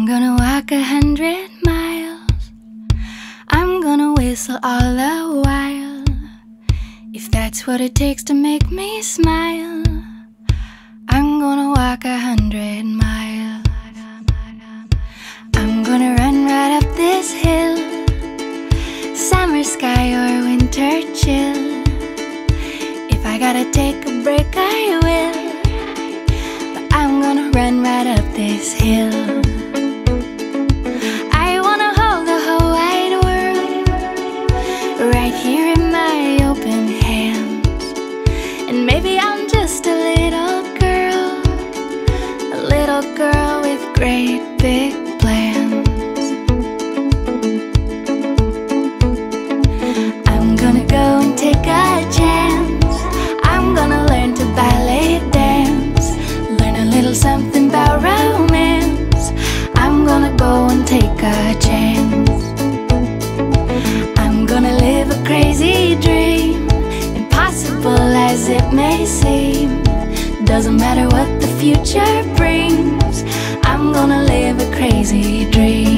gonna walk 100 miles. I'm gonna whistle all the while. If that's what it takes to make me smile, I'm gonna walk 100 miles. I'm gonna run right up this hill, summer sky or winter chill. If I gotta take a break, I will, but I'm gonna run right up this hill. I wanna hold the whole wide world right here in my open hands. And maybe I'm just a little girl with great big plans. I'm gonna go and take a chance. I'm gonna learn to ballet dance, learn a little something about romance. I'm gonna go and take a chance. I'm gonna live a crazy dream, impossible as it may seem. Doesn't matter what the future brings, I'm gonna live a crazy dream.